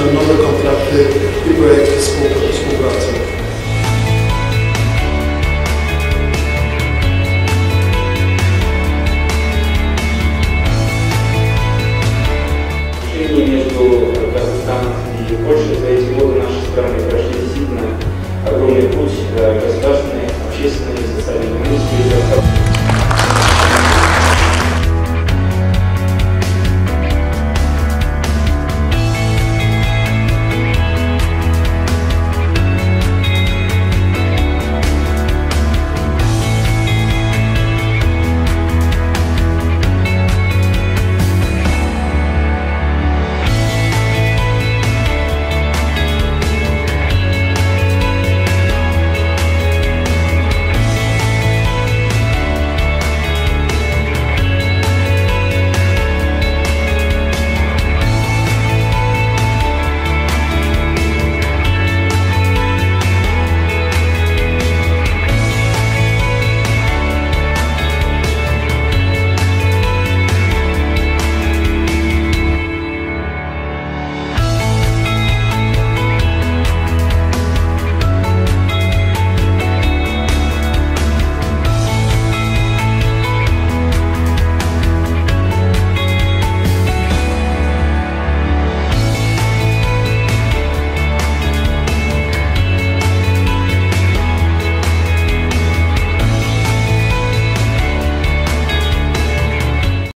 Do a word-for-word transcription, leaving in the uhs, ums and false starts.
nowe kontrakty i projekty współpracy. Между Казахстаном и Польшей за эти годы наши страны прошли действительно огромный путь государственной, общественной и социальной